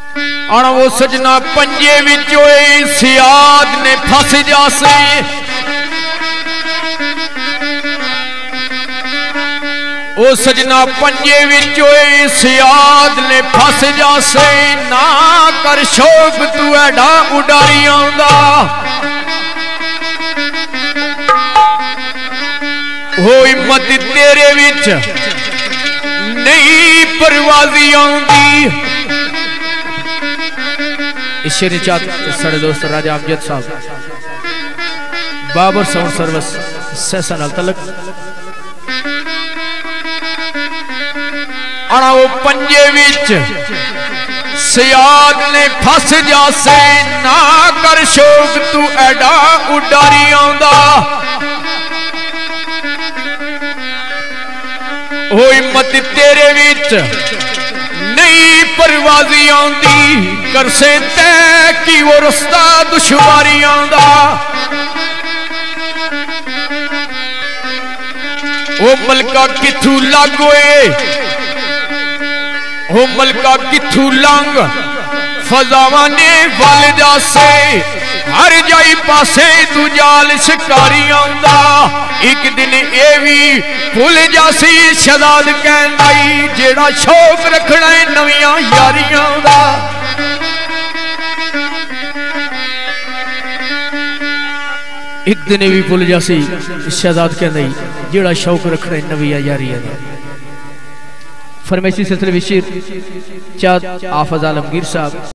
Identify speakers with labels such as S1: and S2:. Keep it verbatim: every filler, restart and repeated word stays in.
S1: अण वो सजना पंजे विचों सियाद ने फस जासे ओ सजना पंजे विचों सियाद ने फस जासे ना कर शौक तू एडा उडारी आंदा हो हिम्मत तेरे विच नहीं परवाजी आंदी। इस शेर चाहत साढ़े दोस्त राजा अमजद साहब बाबर साउंड सर्विस सहसा नाल तलक आना वो पंजे विच सियाद ने फस जासे ना कर शौक तू एडा उडारी आंदा हो हिम्मत तेरे विच नहीं परवाजी आंदी कर से तय की वो रस्ता दुश्वारी आंदा ओ मलका किथू लागोए ओ मलका किथू लंग फजावा ने वल जासे हर जाई पासे तू जाल शिकारी आंदा एक दिन ए भी भुल जासी शहजाद कहंदाई जेड़ा शौक रखना है नवियां यारियां दा। एक दिन भी भुल जासी शहजाद कहंदाई जेड़ा शौक रखना है नवियां यारियां दा। फरमाइशी सिलसिले विच चाहत आफज आलमगीर साहब।